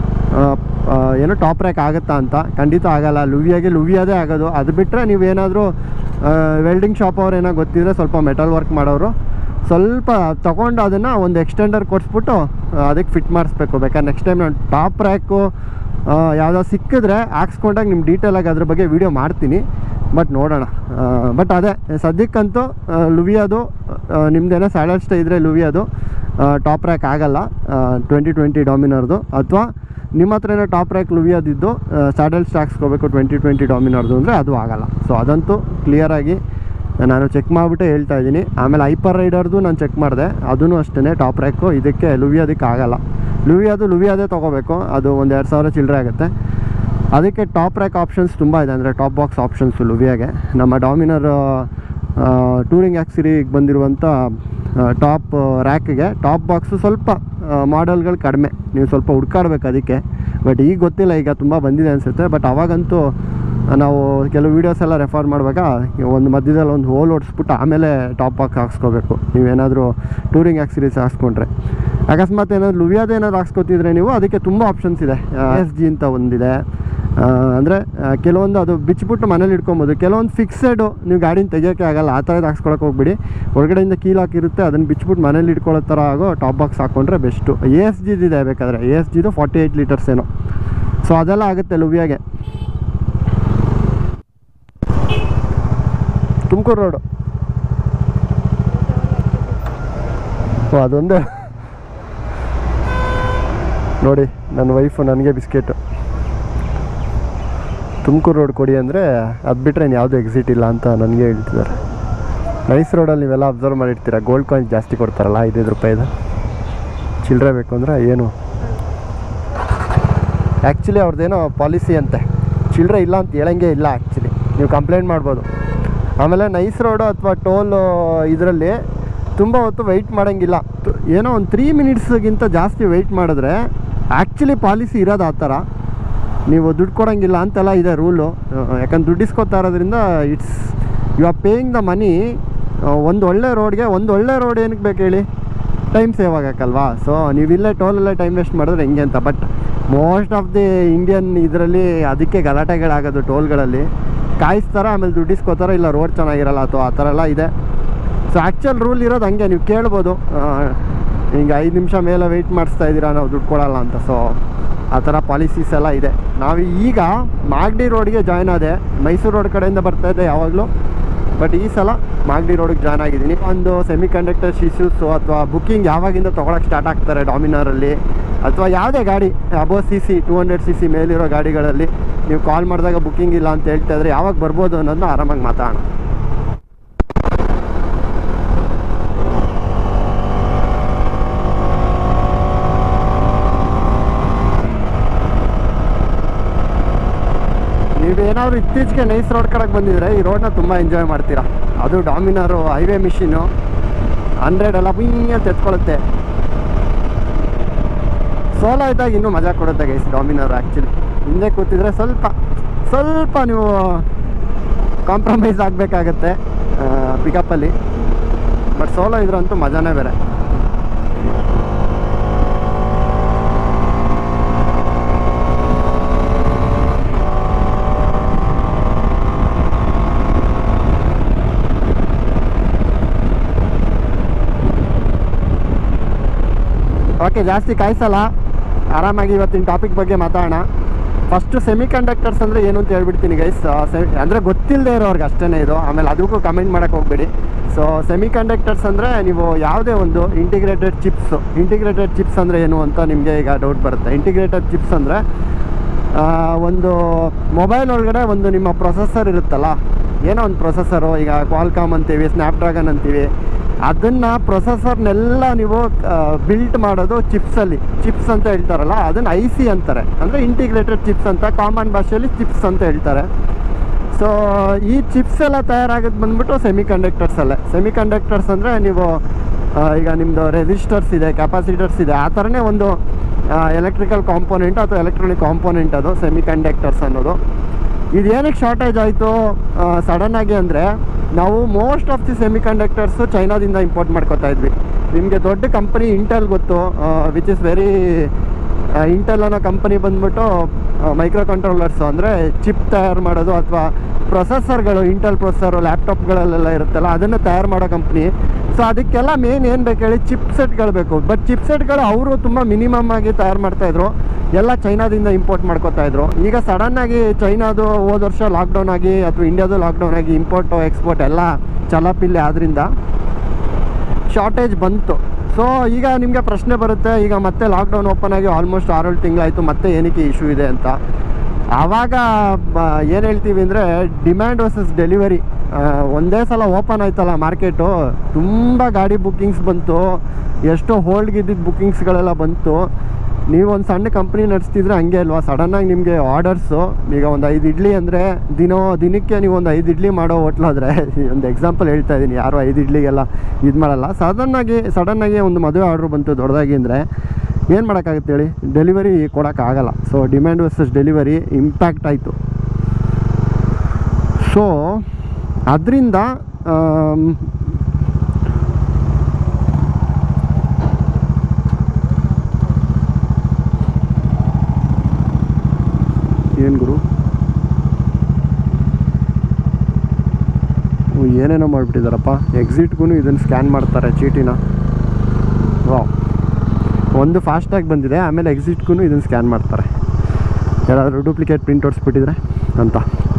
ಏನೋ ಟಾಪ್ ರ್ಯಾಕ್ ಆಗುತ್ತಾ ಅಂತ. ಖಂಡಿತ ಆಗೋಲ್ಲ, ಲುವಿಯಾಗೆ ಲುವಿಯಾದೇ ಆಗೋದು. ಅದು ಬಿಟ್ಟರೆ ನೀವೇನಾದರೂ ವೆಲ್ಡಿಂಗ್ ಶಾಪ್ ಅವ್ರು ಏನೋ ಗೊತ್ತಿದ್ರೆ ಸ್ವಲ್ಪ ಮೆಟಲ್ ವರ್ಕ್ ಮಾಡೋರು ಸ್ವಲ್ಪ ತೊಗೊಂಡು ಅದನ್ನು ಒಂದು ಎಕ್ಸ್ಟೆಂಡರ್ ಕೊಡಿಸ್ಬಿಟ್ಟು ಅದಕ್ಕೆ ಫಿಟ್ ಮಾಡಿಸ್ಬೇಕು. ಬೇಕಾದ್ರೆ ನೆಕ್ಸ್ಟ್ ಟೈಮ್ ನಾನು ಟಾಪ್ ರ್ಯಾಕು ಯಾವುದೋ ಸಿಕ್ಕಿದ್ರೆ ಹಾಕ್ಸ್ಕೊಂಡಾಗ ನಿಮ್ಮ ಡೀಟೇಲಾಗಿ ಅದ್ರ ಬಗ್ಗೆ ವೀಡಿಯೋ ಮಾಡ್ತೀನಿ. ಬಟ್ ನೋಡೋಣ. ಬಟ್ ಅದೇ ಸದ್ಯಕ್ಕಂತೂ ಲುವಿಯಾದು ನಿಮ್ಮದೇನೋ ಸ್ಯಾಡಲ್ ಸ್ಟೇ ಇದ್ದರೆ ಲುವಿಯಾದು ಟಾಪ್ ರ್ಯಾಕ್ ಆಗೋಲ್ಲ ಟ್ವೆಂಟಿ ಟ್ವೆಂಟಿ ಡಾಮಿನಾರ್ದು. ಅಥವಾ ನಿಮ್ಮ ಹತ್ರ ಏನೋ ಟಾಪ್ ರ್ಯಾಕ್ ಲುವಿಯಾದಿದ್ದು ಸ್ಯಾಡಲ್ ಸ್ಟೇ ಹಾಕ್ಸ್ಕೋಬೇಕು ಟ್ವೆಂಟಿ ಟ್ವೆಂಟಿ ಡಾಮಿನಾರ್ದು ಅಂದರೆ ಅದು ಆಗೋಲ್ಲ. ಸೊ ಅದಂತೂ ಕ್ಲಿಯರಾಗಿ ನಾನು ಚೆಕ್ ಮಾಡಿಬಿಟ್ಟೆ ಹೇಳ್ತಾ ಇದ್ದೀನಿ. ಆಮೇಲೆ ಹೈಪರ್ ರೈಡರ್ದು ನಾನು ಚೆಕ್ ಮಾಡಿದೆ, ಅದೂ ಅಷ್ಟೇ ಟಾಪ್ ರ್ಯಾಕು ಇದಕ್ಕೆ ಲುವಿಯಾದಕ್ಕೆ ಆಗೋಲ್ಲ. ಲುವಿಯಾದು ಲುವಿಯಾದೇ ತೊಗೋಬೇಕು, ಅದು ಒಂದು ಎರಡು ಸಾವಿರ ಚಿಲ್ಲರೆ ಆಗುತ್ತೆ. ಅದಕ್ಕೆ ಟಾಪ್ ರ್ಯಾಕ್ ಆಪ್ಷನ್ಸ್ ತುಂಬ ಇದೆ, ಅಂದರೆ ಟಾಪ್ ಬಾಕ್ಸ್ ಆಪ್ಷನ್ಸು ಲುವಿಯಾಗೆ. ನಮ್ಮ ಡಾಮಿನರ್ ಟೂರಿಂಗ್ ಆ್ಯಕ್ಸಿರಿಗೆ ಬಂದಿರುವಂಥ ಟಾಪ್ ರ್ಯಾಕಿಗೆ ಟಾಪ್ ಬಾಕ್ಸು ಸ್ವಲ್ಪ ಮಾಡೆಲ್ಗಳು ಕಡಿಮೆ, ನೀವು ಸ್ವಲ್ಪ ಹುಡ್ಕಾಡ್ಬೇಕು ಅದಕ್ಕೆ. ಬಟ್ ಈಗ ಗೊತ್ತಿಲ್ಲ, ಈಗ ತುಂಬ ಬಂದಿದೆ ಅನಿಸುತ್ತೆ. ಬಟ್ ಅವಾಗಂತೂ ನಾವು ಕೆಲವು ವೀಡಿಯೋಸ್ ಎಲ್ಲ ರೆಫರ್ ಮಾಡುವಾಗ ಒಂದು ಮಧ್ಯದಲ್ಲಿ ಒಂದು ಹೋಲ್ ಹೊಡಿಸ್ಬಿಟ್ಟು ಆಮೇಲೆ ಟಾಪ್ ಬಾಕ್ಸ್ ಹಾಕ್ಸ್ಕೋಬೇಕು ನೀವೇನಾದರೂ ಟೂರಿಂಗ್ ಆ್ಯಕ್ಸಿರೀಸ್ ಹಾಕ್ಸ್ಕೊಂಡ್ರೆ. ಅಕಸ್ಮಾತ್ ಏನಾದರೂ ಲುವಿಯಾದ ಏನಾದ್ರು ಹಾಕ್ಸ್ಕೊತಿದ್ರೆ ನೀವು ಅದಕ್ಕೆ ತುಂಬ ಆಪ್ಷನ್ಸ್ ಇದೆ. ಎಸ್ ಜಿ ಅಂತ ಒಂದಿದೆ, ಅಂದರೆ ಕೆಲವೊಂದು ಅದು ಬಿಚ್ಚಿಬಿಟ್ಟು ಮನೇಲಿ ಇಟ್ಕೊಬೋದು. ಕೆಲವೊಂದು ಫಿಕ್ಸೆಡು ನೀವು ಗಾಡಿನ ತೆಗಿಯೋಕ್ಕೆ ಆಗಲ್ಲ, ಆ ಥರದ್ದು ಹಾಕ್ಸ್ಕೊಳಕ್ಕೆ ಹೋಗ್ಬಿಡಿ. ಹೊರಗಡೆಯಿಂದ ಕೀಲ್ ಹಾಕಿರುತ್ತೆ, ಅದನ್ನು ಬಿಚ್ಚಿಬಿಟ್ಟು ಮನೇಲಿ ಇಟ್ಕೊಳ್ಳೋ ಥರ ಆಗೋ ಟಾಪ್ ಬಾಕ್ಸ್ ಹಾಕ್ಕೊಂಡ್ರೆ ಬೆಸ್ಟು. ಎ ಎಸ್ ಜಿದಿದೆ ಬೇಕಾದರೆ, ಎ ಎಸ್ ಜಿದು ಫಾರ್ಟಿ ಏಯ್ಟ್ ಲೀಟರ್ಸ್ ಏನೋ. ಸೊ ಅದೆಲ್ಲ ಆಗುತ್ತೆ ಲುವಿಯಾಗೆ. ತುಮಕೂರು ರೋಡು ಓ ಅದೊಂದೇ ನೋಡಿ, ನನ್ನ ವೈಫು ನನಗೆ ಬಿಸ್ಕೆಟು ತುಮಕೂರು ರೋಡ್ ಕೊಡಿ ಅಂದರೆ ಅದು ಬಿಟ್ಟರೆ ಇನ್ನು ಯಾವುದೂ ಎಕ್ಸಿಟ್ ಇಲ್ಲ ಅಂತ ನನಗೆ ಹೇಳ್ತಿದ್ದಾರೆ. ನೈಸ್ ರೋಡಲ್ಲಿ ನೀವೆಲ್ಲ ಅಬ್ಸರ್ವ್ ಮಾಡಿರ್ತೀರ, ಗೋಲ್ಡ್ ಕಾಯಿನ್ಸ್ ಜಾಸ್ತಿ ಕೊಡ್ತಾರಲ್ಲ, ಐದೈದು ರೂಪಾಯಿದು ಚಿಲ್ಲರೆ ಬೇಕು ಅಂದರೆ ಏನು. ಆ್ಯಕ್ಚುಲಿ ಅವ್ರದ್ದೇನೋ ಪಾಲಿಸಿ ಅಂತೆ, ಚಿಲ್ಲರೆ ಇಲ್ಲ ಅಂತ ಹೇಳಂಗೆ ಇಲ್ಲ. ಆ್ಯಕ್ಚುಲಿ ನೀವು ಕಂಪ್ಲೇಂಟ್ ಮಾಡ್ಬೋದು. ಆಮೇಲೆ ನೈಸ್ ರೋಡು ಅಥವಾ ಟೋಲ್ ಇದರಲ್ಲಿ ತುಂಬ ಹೊತ್ತು ವೆಯ್ಟ್ ಮಾಡೋಂಗಿಲ್ಲ. ಏನೋ ಒಂದು ತ್ರೀ ಮಿನಿಟ್ಸ್ಗಿಂತ ಜಾಸ್ತಿ ವೆಯ್ಟ್ ಮಾಡಿದ್ರೆ ಆ್ಯಕ್ಚುಲಿ ಪಾಲಿಸಿ ಇರೋದು ಆ ಥರ, ನೀವು ದುಡ್ಡು ಕೊಡೋಂಗಿಲ್ಲ ಅಂತೆಲ್ಲ ಇದೆ ರೂಲು. ಯಾಕಂದ್ರೆ ದುಡ್ಡು ಇಸ್ಕೊತಾ ಇರೋದ್ರಿಂದ it's you are paying the money. ಒಂದು ಒಳ್ಳೆ ರೋಡ್ಗೆ ಒಂದು ಒಳ್ಳೆ ರೋಡ್ ಏನಕ್ಕೆ ಬೇಕು ಹೇಳಿ, ಟೈಮ್ ಸೇವ್ ಆಗೋಕ್ಕಲ್ವಾ. ಸೊ ನೀವಿಲ್ಲೇ ಟೋಲಲ್ಲೇ ಟೈಮ್ ವೇಸ್ಟ್ ಮಾಡಿದ್ರೆ ಹೆಂಗೆ ಅಂತ. But most of the Indian ಇದರಲ್ಲಿ ಅದಕ್ಕೆ ಗಲಾಟೆಗಳಾಗೋದು, ಟೋಲ್ಗಳಲ್ಲಿ ಕಾಯಿಸ್ತಾರೆ, ಆಮೇಲೆ ದುಡ್ಡು ಇಸ್ಕೋತಾರೆ, ಇಲ್ಲ ರೋಡ್ ಚೆನ್ನಾಗಿರಲ್ಲ ಅಥವಾ ಆ ಥರ ಎಲ್ಲ ಇದೆ. ಸೊ ಆ್ಯಕ್ಚುಲ್ ರೂಲ್ ಇರೋದು ಹಂಗೆ, ನೀವು ಕೇಳ್ಬೋದು ಹಿಂಗೆ ಐದು ನಿಮಿಷ ಮೇಲೆ ವೆಯ್ಟ್ ಮಾಡಿಸ್ತಾ ಇದ್ದೀರಾ ನಾವು ದುಡ್ಡು ಕೊಡೋಲ್ಲ ಅಂತ. ಸೊ ಆ ಥರ ಪಾಲಿಸೀಸ್ ಎಲ್ಲ ಇದೆ. ನಾವು ಈಗ ಮಾಗಡಿ ರೋಡ್ಗೆ ಜಾಯ್ನ್ ಆದೆ, ಮೈಸೂರು ರೋಡ್ ಕಡೆಯಿಂದ ಬರ್ತಾಯಿದ್ದೆ ಯಾವಾಗಲೂ. ಬಟ್ ಈ ಸಲ ಮಾಗಡಿ ರೋಡಿಗೆ ಜಾಯ್ನ್ ಆಗಿದ್ದೀನಿ. ಒಂದು ಸೆಮಿ ಕಂಡಕ್ಟರ್ಸ್ ಇಶ್ಯೂಸು ಅಥವಾ ಬುಕ್ಕಿಂಗ್ ಯಾವಾಗಿಂದ ತೊಗೊಳಕ್ಕೆ ಸ್ಟಾರ್ಟ್ ಆಗ್ತಾರೆ ಡಾಮಿನಾರಲ್ಲಿ, ಅಥವಾ ಯಾವುದೇ ಗಾಡಿ above C C two hundred C C ಮೇಲಿರೋ ಗಾಡಿಗಳಲ್ಲಿ ನೀವು ಕಾಲ್ ಮಾಡಿದಾಗ ಬುಕ್ಕಿಂಗ್ ಇಲ್ಲ ಅಂತ ಹೇಳ್ತಾ ಇದ್ರೆ ಯಾವಾಗ ಬರ್ಬೋದು ಅನ್ನೋದನ್ನ ಆರಾಮಾಗಿ ಮಾತಾಡೋಣ. ನೀವೇನಾದ್ರು ಇತ್ತೀಚೆಗೆ ನೈಸ್ ರೋಡ್ ಕಡೆಗೆ ಬಂದಿದ್ರೆ ಈ ರೋಡ್ನ ತುಂಬ ಎಂಜಾಯ್ ಮಾಡ್ತೀರಾ. ಅದು ಡಾಮಿನಾರು ಹೈವೇ ಮಿಷಿನು ಹಂಡ್ರೆಡ್ ಎಲ್ಲ ಹಿಂಗೆ ತೆತ್ಕೊಳ್ಳುತ್ತೆ. ಸೋಲೋ ಇದ್ದಾಗ ಇನ್ನೂ ಮಜಾ ಕೊಡುತ್ತೆ ಗೈಸ್ ಡಾಮಿನಾರು. ಆ್ಯಕ್ಚುಲಿ ಹಿಂದೆ ಕೂತಿದ್ರೆ ಸ್ವಲ್ಪ ಸ್ವಲ್ಪ ನೀವು ಕಾಂಪ್ರಮೈಸ್ ಆಗಬೇಕಾಗತ್ತೆ ಪಿಕಪ್ಪಲ್ಲಿ. ಬಟ್ ಸೋಲೋ ಇದ್ರಂತೂ ಮಜಾನೇ ಬೇರೆ. ಓಕೆ, ಜಾಸ್ತಿ ಕಾಯಿಸಲ್ಲ, ಆರಾಮಾಗಿ ಇವತ್ತಿನ ಟಾಪಿಕ್ ಬಗ್ಗೆ ಮಾತಾಡೋಣ. ಫಸ್ಟು ಸೆಮಿ ಕಂಡಕ್ಟರ್ಸ್ ಅಂದರೆ ಏನು ಅಂತ ಹೇಳ್ಬಿಡ್ತೀನಿ ಗೈಸ್. ಸೆಮಿ ಅಂದರೆ ಗೊತ್ತಿಲ್ಲದೆ ಇರೋರ್ಗೆ ಅಷ್ಟೇ ಇದು, ಆಮೇಲೆ ಅದಕ್ಕೂ ಕಮೆಂಟ್ ಮಾಡೋಕ್ಕೆ ಹೋಗ್ಬೇಡಿ. ಸೊ ಸೆಮಿ ಕಂಡಕ್ಟರ್ಸ್ ಅಂದರೆ ನೀವು ಯಾವುದೇ ಒಂದು ಇಂಟಿಗ್ರೇಟೆಡ್ ಚಿಪ್ಸು, ಇಂಟಿಗ್ರೇಟೆಡ್ ಚಿಪ್ಸ್ ಅಂದರೆ ಏನು ಅಂತ ನಿಮಗೆ ಈಗ ಡೌಟ್ ಬರುತ್ತೆ. ಇಂಟಿಗ್ರೇಟೆಡ್ ಚಿಪ್ಸ್ ಅಂದರೆ ಒಂದು ಮೊಬೈಲ್ ಒಳಗಡೆ ಒಂದು ನಿಮ್ಮ ಪ್ರೊಸೆಸರ್ ಇರುತ್ತಲ್ಲ, ಏನೋ ಒಂದು ಪ್ರೊಸೆಸರು, ಈಗ ಕ್ವಾಲ್ಕಾಮ್ ಅಂತೀವಿ, ಸ್ನ್ಯಾಪ್ಡ್ರ್ಯಾಗನ್ ಅಂತೀವಿ, ಅದನ್ನು ಪ್ರೊಸೆಸರ್ನೆಲ್ಲ ನೀವು ಬಿಲ್ಟ್ ಮಾಡೋದು ಚಿಪ್ಸಲ್ಲಿ. ಚಿಪ್ಸ್ ಅಂತ ಹೇಳ್ತಾರಲ್ಲ ಅದನ್ನು ಐ ಸಿ ಅಂತಾರೆ, ಅಂದರೆ ಇಂಟಿಗ್ರೇಟೆಡ್ ಚಿಪ್ಸ್ ಅಂತ, ಕಾಮನ್ ಭಾಷೆಯಲ್ಲಿ ಚಿಪ್ಸ್ ಅಂತ ಹೇಳ್ತಾರೆ. ಸೊ ಈ ಚಿಪ್ಸ್ ಎಲ್ಲ ತಯಾರಾಗೋದು ಬಂದ್ಬಿಟ್ಟು ಸೆಮಿ ಕಂಡಕ್ಟರ್ಸಲ್ಲೇ. ಸೆಮಿ ಕಂಡಕ್ಟರ್ಸ್ ಅಂದರೆ ನೀವು ಈಗ ನಿಮ್ಮದು ರೆಸಿಸ್ಟರ್ಸ್ ಇದೆ, ಕೆಪಾಸಿಟರ್ಸ್ ಇದೆ, ಆ ಥರನೇ ಒಂದು ಎಲೆಕ್ಟ್ರಿಕಲ್ ಕಾಂಪೋನೆಂಟ್ ಅಥವಾ ಎಲೆಕ್ಟ್ರಾನಿಕ್ ಕಾಂಪೋನೆಂಟ್ ಅದು ಸೆಮಿ ಕಂಡಕ್ಟರ್ಸ್ ಅನ್ನೋದು. ಇದು ಏನಕ್ಕೆ ಶಾರ್ಟೇಜ್ ಆಯಿತು ಸಡನ್ನಾಗಿ ಅಂದರೆ, ನಾವು most of the semiconductors ಚೈನಾದಿಂದ ಇಂಪೋರ್ಟ್ ಮಾಡ್ಕೋತಾ ಇದ್ವಿ. ನಿಮಗೆ ದೊಡ್ಡ ಕಂಪನಿ ಇಂಟೆಲ್ ಗೊತ್ತು, ವಿಚ್ ಇಸ್ ವೆರಿ ಇಂಟೆಲ್ ಅನ್ನೋ ಕಂಪನಿ ಬಂದ್ಬಿಟ್ಟು ಮೈಕ್ರೋ ಕಂಟ್ರೋಲರ್ಸು ಅಂದರೆ ಚಿಪ್ ತಯಾರು ಮಾಡೋದು ಅಥವಾ ಪ್ರೊಸೆಸರ್ಗಳು, ಇಂಟೆಲ್ ಪ್ರೊಸೆಸರು ಲ್ಯಾಪ್ಟಾಪ್ಗಳಲ್ಲೆಲ್ಲ ಇರುತ್ತಲ್ಲ ಅದನ್ನು ತಯಾರು ಮಾಡೋ ಕಂಪ್ನಿ. ಸೊ ಅದಕ್ಕೆಲ್ಲ ಮೇನ್ ಏನು ಬೇಕು ಹೇಳಿ, ಚಿಪ್ ಸೆಟ್ಗಳು ಬೇಕು. ಬಟ್ ಚಿಪ್ ಸೆಟ್ಗಳು ಅವರು ತುಂಬ ಮಿನಿಮಮ್ ಆಗಿ ತಯಾರು ಮಾಡ್ತಾಯಿದ್ರು, ಎಲ್ಲ ಚೈನಾದಿಂದ ಇಂಪೋರ್ಟ್ ಮಾಡ್ಕೋತಾಯಿದ್ರು. ಈಗ ಸಡನ್ನಾಗಿ ಚೈನಾದು ಹೋದ ವರ್ಷ ಲಾಕ್ಡೌನ್ ಆಗಿ ಅಥವಾ ಇಂಡಿಯಾದು ಲಾಕ್ಡೌನ್ ಆಗಿ ಇಂಪೋರ್ಟು ಎಕ್ಸ್ಪೋರ್ಟ್ ಎಲ್ಲ ಚಲಾಪಿಲ್ಲೆ ಆದ್ದರಿಂದ ಶಾರ್ಟೇಜ್ ಬಂತು. ಸೊ ಈಗ ನಿಮಗೆ ಪ್ರಶ್ನೆ ಬರುತ್ತೆ, ಈಗ ಮತ್ತೆ ಲಾಕ್ಡೌನ್ ಓಪನ್ ಆಗಿ ಆಲ್ಮೋಸ್ಟ್ ಆರೇಳು ತಿಂಗಳಾಯಿತು, ಮತ್ತೆ ಏನಕ್ಕೆ ಇಶ್ಯೂ ಇದೆ ಅಂತ. ಆವಾಗ ಏನು ಹೇಳ್ತೀವಿ ಅಂದರೆ, ಡಿಮ್ಯಾಂಡ್ ವರ್ಸಸ್ ಡೆಲಿವರಿ. ಒಂದೇ ಸಲ ಓಪನ್ ಆಯ್ತಲ್ಲ ಮಾರ್ಕೆಟು, ತುಂಬ ಗಾಡಿ ಬುಕ್ಕಿಂಗ್ಸ್ ಬಂತು, ಎಷ್ಟೋ ಹೋಲ್ಡ್ಗಿದ್ದಿದ್ದು ಬುಕ್ಕಿಂಗ್ಸ್ಗಳೆಲ್ಲ ಬಂತು. ನೀವು ಒಂದು ಸಣ್ಣ ಕಂಪ್ನಿ ನಡೆಸ್ತಿದ್ರೆ ಹಂಗೆ ಅಲ್ವಾ, ಸಡನ್ನಾಗಿ ನಿಮಗೆ ಆರ್ಡರ್ಸು. ಈಗ ಒಂದು ಐದು ಇಡ್ಲಿ ಅಂದರೆ ದಿನೋ ದಿನಕ್ಕೆ ನೀವು ಒಂದು ಐದು ಇಡ್ಲಿ ಮಾಡೋ ಹೋಟ್ಲಾದರೆ, ಒಂದು ಎಕ್ಸಾಂಪಲ್ ಹೇಳ್ತಾ ಇದ್ದೀನಿ, ಯಾರು ಐದು ಇಡ್ಲಿಗೆಲ್ಲ ಇದು ಮಾಡಲ್ಲ. ಸಡನ್ನಾಗಿ ಸಡನ್ನಾಗಿ ಒಂದು ಮದುವೆ ಆರ್ಡ್ರ್ ಬಂತು ದೊಡ್ಡದಾಗಿ ಅಂದರೆ ಏನು ಮಾಡೋಕ್ಕಾಗುತ್ತೆ ಹೇಳಿ, ಡೆಲಿವರಿ ಕೊಡೋಕ್ಕಾಗಲ್ಲ. So demand versus delivery impact ಆಯಿತು. ಸೊ ಅದರಿಂದ ಏನು ಗುರು ಏನೇನೋ ಮಾಡಿಬಿಟ್ಟಿದ್ದಾರಪ್ಪ. ಎಕ್ಸಿಟ್ಗೂ ಇದನ್ನು ಸ್ಕ್ಯಾನ್ ಮಾಡ್ತಾರೆ ಚೀಟಿನ. ವಾವ್, ಒಂದು ಫಾಸ್ಟಾಗಿ ಬಂದಿದೆ, ಆಮೇಲೆ ಎಕ್ಸಿಟ್ಗೂ ಇದನ್ನು ಸ್ಕ್ಯಾನ್ ಮಾಡ್ತಾರೆ, ಯಾರಾದರೂ ಡೂಪ್ಲಿಕೇಟ್ ಪ್ರಿಂಟ್ ಹೊಡಿಸ್ಬಿಟ್ಟಿದ್ರೆ ಅಂತ.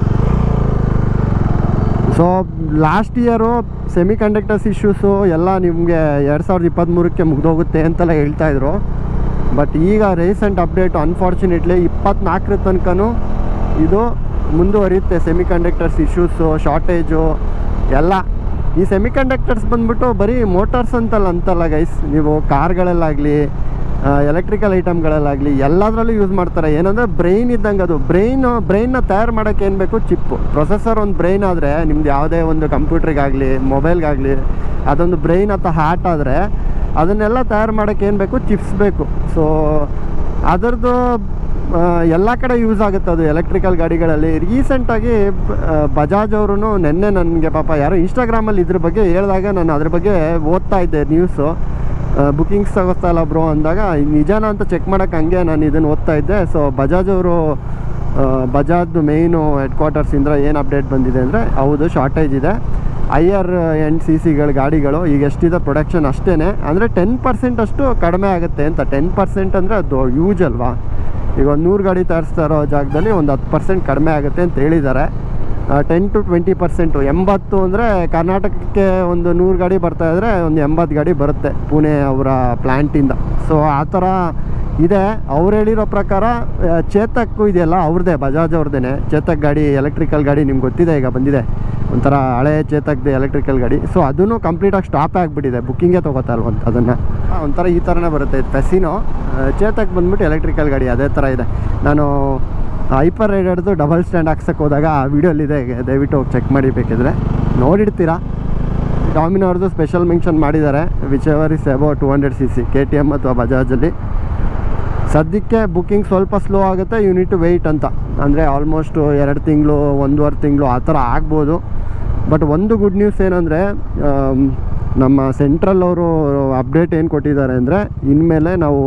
So last year semiconductors issues ಎಲ್ಲ ನಿಮಗೆ ಎರಡು ಸಾವಿರದ ಇಪ್ಪತ್ತ್ಮೂರಕ್ಕೆ ಮುಗಿದೋಗುತ್ತೆ ಅಂತೆಲ್ಲ ಹೇಳ್ತಾಯಿದ್ರು. ಬಟ್ ಈಗ ರೀಸೆಂಟ್ ಅಪ್ಡೇಟು ಅನ್ಫಾರ್ಚುನೇಟ್ಲಿ ಇಪ್ಪತ್ನಾಲ್ಕರ ತನಕನೂ ಇದು ಮುಂದುವರಿಯುತ್ತೆ. ಸೆಮಿ ಕಂಡಕ್ಟರ್ಸ್ ಇಶ್ಯೂಸು, ಶಾರ್ಟೇಜು ಎಲ್ಲ. ಈ ಸೆಮಿ ಕಂಡಕ್ಟರ್ಸ್ ಬಂದ್ಬಿಟ್ಟು ಬರೀ ಮೋಟಾರ್ಸ್ ಅಂತಲ್ಲ ಅಂತಲ್ಲ ಗೈಸ್, ನೀವು ಕಾರ್ಗಳಲ್ಲಾಗಲಿ ಎಲೆಕ್ಟ್ರಿಕಲ್ ಐಟಮ್ಗಳಲ್ಲಾಗಲಿ ಎಲ್ಲದರಲ್ಲೂ ಯೂಸ್ ಮಾಡ್ತಾರೆ. ಏನಂದರೆ ಬ್ರೈನ್ ಇದ್ದಂಗೆ ಅದು. ಬ್ರೈನು ಬ್ರೈನ್ನ ತಯಾರು ಮಾಡೋಕ್ಕೆ ಏನು ಬೇಕು, ಚಿಪ್ಪು. ಪ್ರೊಸೆಸರ್ ಒಂದು ಬ್ರೈನ್ ಆದರೆ ನಿಮ್ದು ಯಾವುದೇ ಒಂದು ಕಂಪ್ಯೂಟ್ರಿಗಾಗಲಿ ಮೊಬೈಲ್ಗಾಗಲಿ ಅದೊಂದು ಬ್ರೈನ್ ಅಥವಾ ಹಾರ್ಟ್ ಆದರೆ ಅದನ್ನೆಲ್ಲ ತಯಾರು ಮಾಡೋಕ್ಕೆ ಏನು ಬೇಕು, ಚಿಪ್ಸ್ ಬೇಕು. ಸೊ ಅದರದ್ದು ಎಲ್ಲ ಕಡೆ ಯೂಸ್ ಆಗುತ್ತೆ ಅದು ಎಲೆಕ್ಟ್ರಿಕಲ್ ಗಾಡಿಗಳಲ್ಲಿ. ರೀಸೆಂಟಾಗಿ ಬಜಾಜ್ ಅವರು ನೆನ್ನೆ ನನಗೆ ಪಾಪ ಯಾರೋ ಇನ್ಸ್ಟಾಗ್ರಾಮಲ್ಲಿ ಇದ್ರ ಬಗ್ಗೆ ಹೇಳಿದಾಗ ನಾನು ಅದ್ರ ಬಗ್ಗೆ ಓದ್ತಾ ಇದ್ದೆ ನ್ಯೂಸು. ಬುಕ್ಕಿಂಗ್ಸ್ ತಗೋತಾ ಇಲ್ಲ ಬ್ರೋ ಅಂದಾಗ ನಿಜಾನ ಅಂತ ಚೆಕ್ ಮಾಡೋಕ್ಕೆ ಹಂಗೆ ನಾನು ಇದನ್ನು ಓದ್ತಾ ಇದ್ದೆ. ಸೊ ಬಜಾಜ್ ಅವರು ಬಜಾಜ್ದು ಮೇಯ್ನು ಹೆಡ್ ಕ್ವಾರ್ಟರ್ಸಿಂದ ಏನು ಅಪ್ಡೇಟ್ ಬಂದಿದೆ ಅಂದರೆ, ಹೌದು ಶಾರ್ಟೇಜ್ ಇದೆ. ಐಯರ್ ಎಂಡ್ ಸಿ ಸಿಗಳ ಗಾಡಿಗಳು ಈಗ ಎಷ್ಟಿದೆ ಪ್ರೊಡಕ್ಷನ್ ಅಷ್ಟೇ, ಅಂದರೆ ಟೆನ್ ಪರ್ಸೆಂಟ್ ಅಷ್ಟು ಕಡಿಮೆ ಆಗುತ್ತೆ ಅಂತ. ಟೆನ್ ಪರ್ಸೆಂಟ್ ಅಂದರೆ ಅದು ಯೂಜ್ ಅಲ್ವಾ. ಈಗ ಒಂದು ನೂರು ಗಾಡಿ ತರಿಸ್ತಾ ಇರೋ ಜಾಗದಲ್ಲಿ ಒಂದು ಹತ್ತು ಪರ್ಸೆಂಟ್ ಕಡಿಮೆ ಆಗುತ್ತೆ ಅಂತ ಹೇಳಿದ್ದಾರೆ. ಟೆನ್ ಟು ಟ್ವೆಂಟಿ ಪರ್ಸೆಂಟು ಎಂಬತ್ತು ಅಂದರೆ ಕರ್ನಾಟಕಕ್ಕೆ ಒಂದು ನೂರು ಗಾಡಿ ಬರ್ತಾಯಿದ್ರೆ ಒಂದು ಎಂಬತ್ತು ಗಾಡಿ ಬರುತ್ತೆ ಪುಣೆ ಅವರ ಪ್ಲ್ಯಾಂಟಿಂದ. ಸೊ ಆ ಥರ ಇದೆ. ಅವ್ರು ಹೇಳಿರೋ ಪ್ರಕಾರ ಚೇತಕ್ಕು ಇದೆಯಲ್ಲ ಅವ್ರದ್ದೇ, ಬಜಾಜ್ ಅವ್ರದ್ದೇ ಚೇತಕ್ ಗಾಡಿ, ಎಲೆಕ್ಟ್ರಿಕಲ್ ಗಾಡಿ ನಿಮ್ಗೆ ಗೊತ್ತಿದೆ, ಈಗ ಬಂದಿದೆ ಒಂಥರ ಹಳೆ ಚೇತಕ್ದು ಎಲೆಕ್ಟ್ರಿಕಲ್ ಗಾಡಿ. ಸೊ ಅದನ್ನು ಕಂಪ್ಲೀಟಾಗಿ ಸ್ಟಾಪ್ ಆಗಿಬಿಟ್ಟಿದೆ, ಬುಕ್ಕಿಂಗೇ ತೊಗೋತಾ ಇಲ್ವಂತ. ಅದನ್ನು ಒಂಥರ ಈ ಥರನೇ ಬರುತ್ತೆ ಫೆಸಿನೋ. ಚೇತಕ್ ಬಂದ್ಬಿಟ್ಟು ಎಲೆಕ್ಟ್ರಿಕಲ್ ಗಾಡಿ ಅದೇ ಥರ ಇದೆ. ನಾನು ಹೈಪರ್ ರೈಡರ್ದು ಡಬಲ್ ಸ್ಟ್ಯಾಂಡ್ ಹಾಕ್ಸಕ್ಕೆ ಹೋದಾಗ ಆ ವಿಡಿಯೋಲಿದೆ, ದಯವಿಟ್ಟು ಹೋಗಿ ಚೆಕ್ ಮಾಡಿ, ಬೇಕಿದ್ರೆ ನೋಡಿರ್ತೀರಾ. ಡಾಮಿನೋರ್ದು ಸ್ಪೆಷಲ್ ಮೆನ್ಷನ್ ಮಾಡಿದ್ದಾರೆ, which ever is above two hundred C C K T M ಅಥವಾ ಬಜಾಜಲ್ಲಿ. ಸದ್ಯಕ್ಕೆ ಬುಕ್ಕಿಂಗ್ ಸ್ವಲ್ಪ ಸ್ಲೋ ಆಗುತ್ತೆ, ಯು ನೀಡ್ ಟು ವೆಯ್ಟ್ ಅಂತ. ಅಂದರೆ ಆಲ್ಮೋಸ್ಟು ಎರಡು ತಿಂಗಳು ಒಂದೂವರೆ ತಿಂಗಳು ಆ ಥರ ಆಗ್ಬೋದು. ಬಟ್ ಒಂದು ಗುಡ್ ನ್ಯೂಸ್ ಏನಂದರೆ, ನಮ್ಮ ಸೆಂಟ್ರಲ್ ಅವರು ಅಪ್ಡೇಟ್ ಏನು ಕೊಟ್ಟಿದ್ದಾರೆ ಅಂದರೆ, ಇನ್ಮೇಲೆ ನಾವು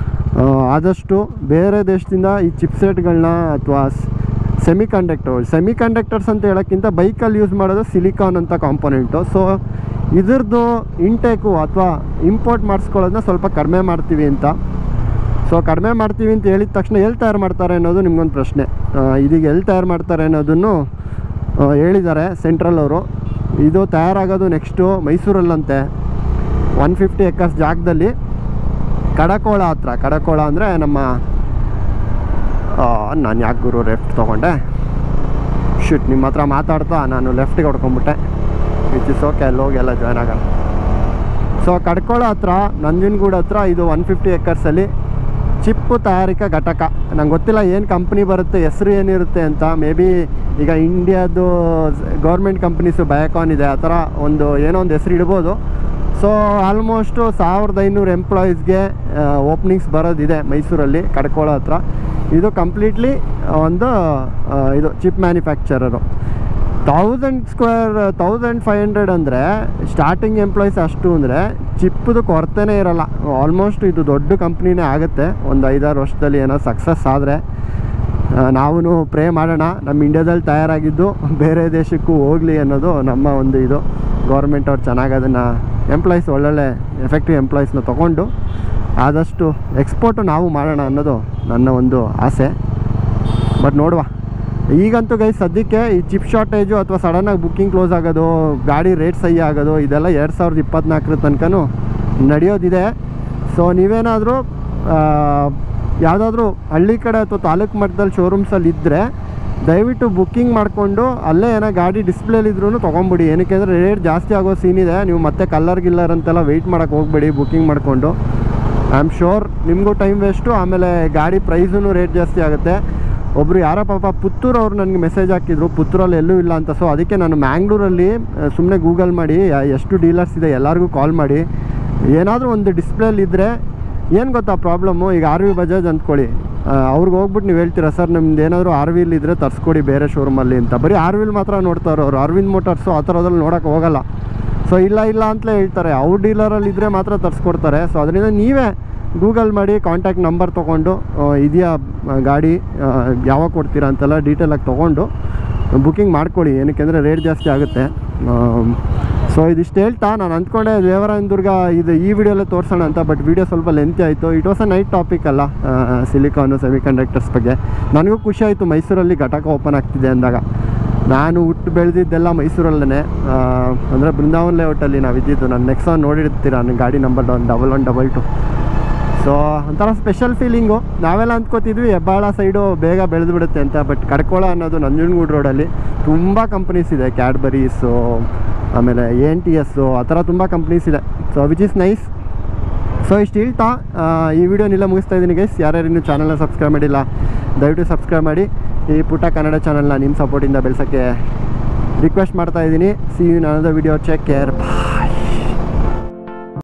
ಆದಷ್ಟು ಬೇರೆ ದೇಶದಿಂದ ಈ ಚಿಪ್ಸೆಟ್ಗಳನ್ನ ಅಥವಾ ಸೆಮಿ ಕಂಡಕ್ಟರ್ ಸೆಮಿ ಕಂಡಕ್ಟರ್ಸ್ ಅಂತ ಹೇಳೋಕ್ಕಿಂತ ಬೈಕಲ್ಲಿ ಯೂಸ್ ಮಾಡೋದು ಸಿಲಿಕಾನ್ ಅಂತ ಕಾಂಪೊನೆಂಟು. ಸೊ ಇದ್ರದ್ದು ಇಂಟೇಕು ಅಥವಾ ಇಂಪೋರ್ಟ್ ಮಾಡಿಸ್ಕೊಳ್ಳೋದನ್ನ ಸ್ವಲ್ಪ ಕಡಿಮೆ ಮಾಡ್ತೀವಿ ಅಂತ. ಸೊ ಕಡಿಮೆ ಮಾಡ್ತೀವಿ ಅಂತ ಹೇಳಿದ ತಕ್ಷಣ ಎಲ್ಲಿ ತಯಾರು ಮಾಡ್ತಾರೆ ಅನ್ನೋದು ನಿಮ್ಗೊಂದು ಪ್ರಶ್ನೆ. ಇದೀಗ ಎಲ್ಲಿ ತಯಾರು ಮಾಡ್ತಾರೆ ಅನ್ನೋದನ್ನು ಹೇಳಿದ್ದಾರೆ ಸೆಂಟ್ರಲ್ ಅವರು. ಇದು ತಯಾರಾಗೋದು ನೆಕ್ಸ್ಟು ಮೈಸೂರಲ್ಲಂತೆ, ಒನ್ ಫಿಫ್ಟಿ ಎಕರ್ಸ್ ಜಾಗದಲ್ಲಿ, ಕಡಕೋಳ ಹತ್ರ. ಕಡಕೋಳ ಅಂದರೆ ನಮ್ಮ ನಾನು ಯಾಕೆ ಗುರು ಲೆಫ್ಟ್ ತೊಗೊಂಡೆ, ಶೂಟ್ ನಿಮ್ಮ ಹತ್ರ ಮಾತಾಡ್ತಾ ನಾನು ಲೆಫ್ಟಿಗೆ ಹೊಡ್ಕೊಂಬಿಟ್ಟೆ. ವಿಚ್ ಇಸ್ ಓಕೆ, ಅಲ್ಲಿ ಹೋಗಿ ಎಲ್ಲ ಜಾಯ್ನ್ ಆಗೋಣ. ಸೊ ಕಡ್ಕೋಳ ಹತ್ರ ನಂಜನಗೂಡು ಹತ್ರ ಇದು ಒನ್ ಫಿಫ್ಟಿ ಎಕರ್ಸಲ್ಲಿ ಚಿಪ್ಪು ತಯಾರಿಕಾ ಘಟಕ. ನಂಗೆ ಗೊತ್ತಿಲ್ಲ ಏನು ಕಂಪ್ನಿ ಬರುತ್ತೆ, ಹೆಸರು ಏನಿರುತ್ತೆ ಅಂತ. ಮೇ ಬಿ ಈಗ ಇಂಡಿಯಾದು ಗೌರ್ಮೆಂಟ್ ಕಂಪ್ನೀಸು ಬಯೋಕಾನ್ ಇದೆ, ಆ ಥರ ಒಂದು ಏನೋ ಒಂದು ಹೆಸರು ಇಡ್ಬೋದು. ಸೊ ಆಲ್ಮೋಸ್ಟು ಸಾವಿರದ ಐನೂರು ಎಂಪ್ಲಾಯೀಸ್ಗೆ ಓಪ್ನಿಂಗ್ಸ್ ಬರೋದಿದೆ ಮೈಸೂರಲ್ಲಿ ಕಡ್ಕೋಳ ಹತ್ರ. ಇದು ಕಂಪ್ಲೀಟ್ಲಿ ಒಂದು ಇದು chip manufacturer. Thousand square thousand five hundred ಅಂದರೆ ಸ್ಟಾರ್ಟಿಂಗ್ ಎಂಪ್ಲಾಯೀಸ್ ಅಷ್ಟು ಅಂದರೆ ಚಿಪ್ಪದು ಕೊರತೆನೇ ಇರೋಲ್ಲ. ಆಲ್ಮೋಸ್ಟ್ ಇದು ದೊಡ್ಡ ಕಂಪ್ನಿನೇ ಆಗುತ್ತೆ ಒಂದು ಐದಾರು ವರ್ಷದಲ್ಲಿ. ಏನೋ ಸಕ್ಸಸ್ ಆದರೆ ನಾವು ಪ್ರೇ ಮಾಡೋಣ ನಮ್ಮ ಇಂಡಿಯಾದಲ್ಲಿ ತಯಾರಾಗಿದ್ದು ಬೇರೆ ದೇಶಕ್ಕೂ ಹೋಗಲಿ ಅನ್ನೋದು ನಮ್ಮ ಒಂದು ಇದು. ಗೌರ್ಮೆಂಟ್ ಅವ್ರು ಚೆನ್ನಾಗಿ ಅದನ್ನು ಎಂಪ್ಲಾಯೀಸ್ ಒಳ್ಳೊಳ್ಳೆ ಎಫೆಕ್ಟಿವ್ ಎಂಪ್ಲಾಯೀಸ್ನ ತೊಗೊಂಡು ಆದಷ್ಟು ಎಕ್ಸ್ಪೋರ್ಟು ನಾವು ಮಾಡೋಣ ಅನ್ನೋದು ನನ್ನ ಒಂದು ಆಸೆ. ಬಟ್ ನೋಡುವ. ಈಗಂತೂ ಗೈ ಸದ್ಯಕ್ಕೆ ಈ ಚಿಪ್ ಶಾರ್ಟೇಜು ಅಥವಾ ಸಡನ್ನಾಗಿ ಬುಕ್ಕಿಂಗ್ ಕ್ಲೋಸ್ ಆಗೋದು, ಗಾಡಿ ರೇಟ್ ಸಹಿ ಆಗೋದು, ಇದೆಲ್ಲ ಎರಡು ಸಾವಿರದ ಇಪ್ಪತ್ತ್ನಾಲ್ಕರ ತನಕನೂ ನಡೆಯೋದಿದೆ. ಸೊ ನೀವೇನಾದರೂ ಯಾವುದಾದ್ರೂ ಹಳ್ಳಿ ಕಡೆ ಅಥವಾ ತಾಲೂಕು ಮಟ್ಟದಲ್ಲಿ ಶೋರೂಮ್ಸಲ್ಲಿ ಇದ್ದರೆ ದಯವಿಟ್ಟು ಬುಕ್ಕಿಂಗ್ ಮಾಡಿಕೊಂಡು ಅಲ್ಲೇ ಏನೋ ಗಾಡಿ ಡಿಸ್ಪ್ಲೇಲಿದ್ರೂ ತೊಗೊಂಬಿಡಿ. ಏನಕ್ಕೆ ಅಂದರೆ ರೇಟ್ ಜಾಸ್ತಿ ಆಗೋ ಸೀನ್ ಇದೆ. ನೀವು ಮತ್ತೆ ಕಲ್ಲರ್ ಗಿಲ್ಲರ್ ಅಂತೆಲ್ಲ ವೆಯ್ಟ್ ಮಾಡೋಕ್ಕೆ ಹೋಗಬೇಡಿ ಬುಕ್ಕಿಂಗ್ ಮಾಡಿಕೊಂಡು. ಐ ಆಮ್ ಶೋರ್ ನಿಮಗೂ ಟೈಮ್ ವೇಸ್ಟು, ಆಮೇಲೆ ಗಾಡಿ ಪ್ರೈಸೂ ರೇಟ್ ಜಾಸ್ತಿ ಆಗುತ್ತೆ. ಒಬ್ಬರು ಯಾರೋ ಪಾಪ ಪುತ್ತೂರು ಅವ್ರು ನನಗೆ ಮೆಸೇಜ್ ಹಾಕಿದ್ರು, ಪುತ್ತೂರಲ್ಲಿ ಎಲ್ಲೂ ಇಲ್ಲ ಅಂತ. ಸೊ ಅದಕ್ಕೆ ನಾನು ಮ್ಯಾಂಗ್ಳೂರಲ್ಲಿ ಸುಮ್ಮನೆ ಗೂಗಲ್ ಮಾಡಿ ಎಷ್ಟು ಡೀಲರ್ಸ್ ಇದೆ ಎಲ್ಲರಿಗೂ ಕಾಲ್ ಮಾಡಿ, ಏನಾದರೂ ಒಂದು ಡಿಸ್ಪ್ಲೇಲಿದ್ದರೆ ಏನು ಗೊತ್ತಾ ಪ್ರಾಬ್ಲಮ್ಮು, ಈಗ ಆರ್ ವಿ ಬಜಾಜ್ ಅಂದ್ಕೊಳ್ಳಿ, ಅವ್ರಿಗೆ ಹೋಗ್ಬಿಟ್ಟು ನೀವು ಹೇಳ್ತೀರಾ ಸರ್ ನಿಮ್ದು ಏನಾದರೂ ಆರ್ ವಿಲಿದ್ದರೆ ತರಿಸ್ಕೊಡಿ ಬೇರೆ ಶೋರೂಮಲ್ಲಿ ಅಂತ. ಬರೀ ಆರ್ ವಿಲ್ ಮಾತ್ರ ನೋಡ್ತಾರೆ ಅವರು, ಅರವಿಂದ್ ಮೋಟಾರ್ಸು ಆ ಥರದ್ರಲ್ಲಿ ನೋಡೋಕ್ಕೆ ಹೋಗಲ್ಲ. ಸೊ ಇಲ್ಲ ಇಲ್ಲ ಅಂತಲೇ ಹೇಳ್ತಾರೆ, ಅವ್ರ ಡೀಲರಲ್ಲಿ ಇದ್ದರೆ ಮಾತ್ರ ತರಿಸ್ಕೊಡ್ತಾರೆ. ಸೊ ಅದರಿಂದ ನೀವೇ ಗೂಗಲ್ ಮಾಡಿ ಕಾಂಟ್ಯಾಕ್ಟ್ ನಂಬರ್ ತೊಗೊಂಡು ಇದೆಯಾ ಗಾಡಿ ಯಾವಾಗ ಕೊಡ್ತೀರಾ ಅಂತೆಲ್ಲ ಡೀಟೇಲಾಗಿ ತೊಗೊಂಡು ಬುಕ್ಕಿಂಗ್ ಮಾಡ್ಕೊಳ್ಳಿ. ಏನಕ್ಕೆ ಅಂದರೆ ರೇಟ್ ಜಾಸ್ತಿ ಆಗುತ್ತೆ. ಸೊ ಇದಿಷ್ಟು ಹೇಳ್ತಾ ನಾನು ಅಂದ್ಕೊಂಡೆ ದೇವರಾಯನದುರ್ಗ ಇದು ಈ ವಿಡಿಯೋಲ್ಲೇ ತೋರಿಸೋಣ ಅಂತ. ಬಟ್ ವಿಡಿಯೋ ಸ್ವಲ್ಪ ಲೆಂತಿ ಆಯಿತು. It was a nice topic ಅಲ್ಲ, ಸಿಲಿಕಾನು ಸೆಮಿ ಕಂಡಕ್ಟರ್ಸ್ ಬಗ್ಗೆ. ನನಗೂ ಖುಷಿ ಆಯಿತು ಮೈಸೂರಲ್ಲಿ ಘಟಕ ಓಪನ್ ಆಗ್ತಿದೆ ಅಂದಾಗ. ನಾನು ಹುಟ್ಟು ಬೆಳೆದಿದ್ದೆಲ್ಲ ಮೈಸೂರಲ್ಲೇ, ಅಂದರೆ ಬೃಂದಾವನ್ ಲೇಔಟಲ್ಲಿ ನಾವು ಇದ್ದಿದ್ದು. ನಾನು ನೆಕ್ಸ್ಟ್ ಒನ್ ನೋಡಿರ್ತೀರ ನನ್ನ ಗಾಡಿ number one double one double two. So ಒಂಥರ ಸ್ಪೆಷಲ್ ಫೀಲಿಂಗು. ನಾವೆಲ್ಲ ಅಂದ್ಕೋತಿದ್ವಿ ಹೆಬ್ಬಾಳ ಸೈಡು ಬೇಗ ಬೆಳೆದು ಬಿಡುತ್ತೆ ಅಂತ. ಬಟ್ ಕಡ್ಕೋಳ ಅನ್ನೋದು ನಂಜನಗೂಡು ರೋಡಲ್ಲಿ ತುಂಬ ಕಂಪ್ನೀಸ್ ಇದೆ, ಕ್ಯಾಡ್ಬರೀಸು, ಆಮೇಲೆ ಎ ಎನ್ ಟಿ ಎಸ್ಸು, ಆ ಥರ ತುಂಬ ಕಂಪ್ನೀಸ್ ಇದೆ. So which is nice. So ಇಷ್ಟು ಹೇಳ್ತಾ ಈ ವಿಡಿಯೋನೆಲ್ಲ ಮುಗಿಸ್ತಾ ಇದ್ದೀನಿ ಗೈಸ್. ಯಾರ್ಯಾರು ಇನ್ನೂ ಚಾನಲ್ನ ಸಬ್ಸ್ಕ್ರೈಬ್ ಮಾಡಿಲ್ಲ ದಯವಿಟ್ಟು ಸಬ್ಸ್ಕ್ರೈಬ್ ಮಾಡಿ. ಈ ಪುಟ್ಟ ಕನ್ನಡ ಚಾನಲ್ನ ನಿಮ್ಮ ಸಪೋರ್ಟಿಂದ ಬೆಳೆಸೋಕ್ಕೆ ರಿಕ್ವೆಸ್ಟ್ ಮಾಡ್ತಾ ಇದ್ದೀನಿ. See you in another video. Take care, bye.